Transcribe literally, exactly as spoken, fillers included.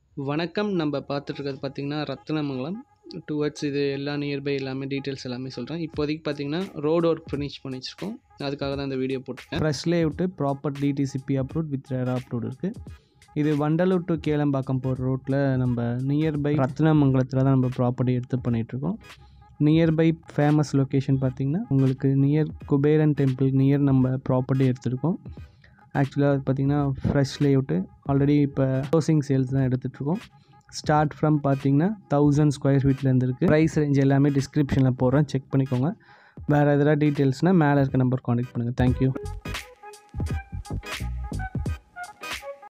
வணக்கம். நம்ம பார்த்துட்டு இருக்கிறது பார்த்தீங்கன்னா ரத்னமங்கலம் டுவர்ட்ஸ் இது எல்லா நியர்பை எல்லாமே டீட்டெயில்ஸ் எல்லாமே சொல்கிறேன். இப்போதைக்கு பார்த்தீங்கன்னா ரோடு ஒர்க் ஃபினிஷ் பண்ணி வச்சுருக்கோம். அதுக்காக தான் இந்த வீடியோ போட்டிருக்கேன். Fresh layout proper DTCP approve with RERA approve இருக்குது. இது வண்டலூர் டு கேளம்பாக்கம் போகிற ரோட்டில் நம்ம நியர்பை ரத்னமங்கலத்தில் தான் நம்ம ப்ராப்பர்ட்டி எடுத்து பண்ணிகிட்ருக்கோம். நியர்பை ஃபேமஸ் லொக்கேஷன் பார்த்திங்கன்னா உங்களுக்கு நியர் குபேரன் டெம்பிள் நியர் நம்ம ப்ராப்பர்ட்டி எடுத்துருக்கோம். ஆக்சுவலாக அது பார்த்திங்கன்னா ஃப்ரெஷ் லேஅவுட்டு ஆல்ரெடி இப்போ க்ளோசிங் சேல்ஸ் தான் எடுத்துகிட்ருக்கோம். ஸ்டார்ட் ஃப்ரம் பார்த்திங்கன்னா தௌசண்ட் ஸ்கொயர் ஃபீட்லேருந்து இருக்குது. ப்ரைஸ் ரேஞ்ச் எல்லாமே டிஸ்கிரிப்ஷனில் போடுறேன், செக் பண்ணிக்கோங்க. வேறு எதாவது டீட்டெயில்ஸ்னால் மேலே இருக்க நம்பர் காண்டாக்ட் பண்ணுங்கள். தேங்க்யூ.